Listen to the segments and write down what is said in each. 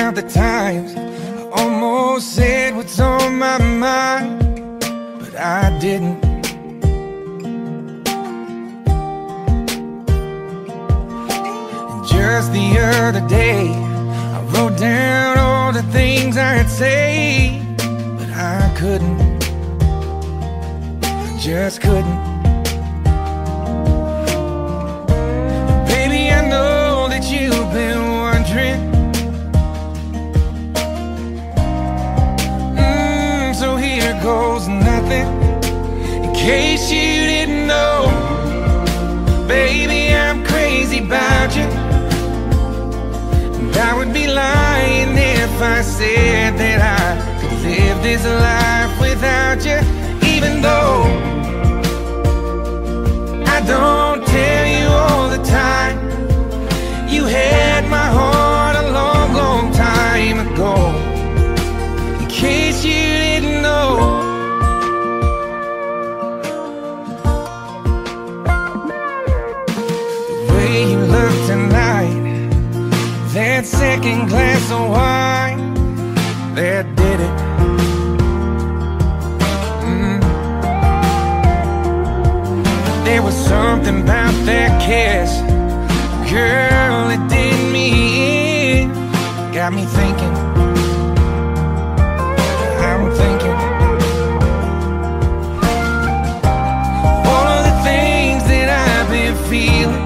about the times I almost said what's on my mind, but I didn't. And just the other day, I wrote down all the things I'd say, but I couldn't. I just couldn't. Baby, I know that you've been wondering, so here goes nothing. In case you didn't know, baby, I'm crazy about you. And I would be lying if I said that I could live this life without you. Even though I don't tell you all the time, you had my heart a long, long time ago. In case you didn't know, the way you look tonight, that second glass of wine, that did it. There was something about that kiss, girl, it did me in. Got me thinking, I'm thinking all of the things that I've been feeling.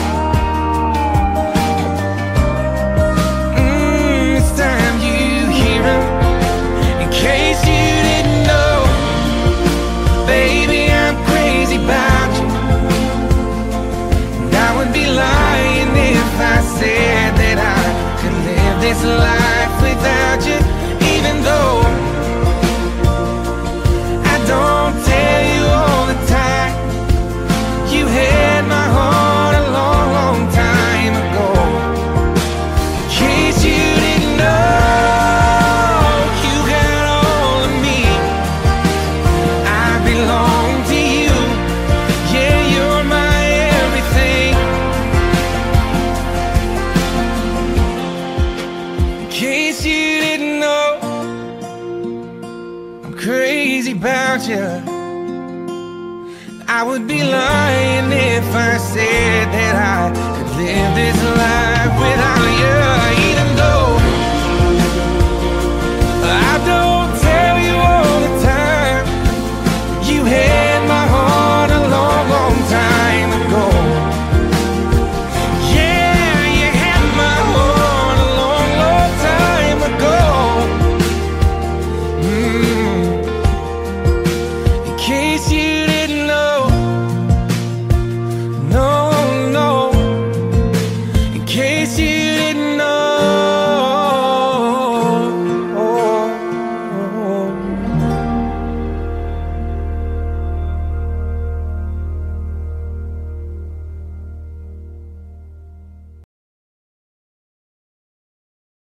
It's time you hear them. In case you didn't know, baby, I'm crazy about you. And I would be lying if I said that I could live this life without you. Even though I don't tell you all the time, you had my heart a long, long time ago. In case you didn't know, you got all of me. I belong to you. Yeah, you're my everything. In case you didn't know, I'm crazy about you. I would be lying if I said that I could live this life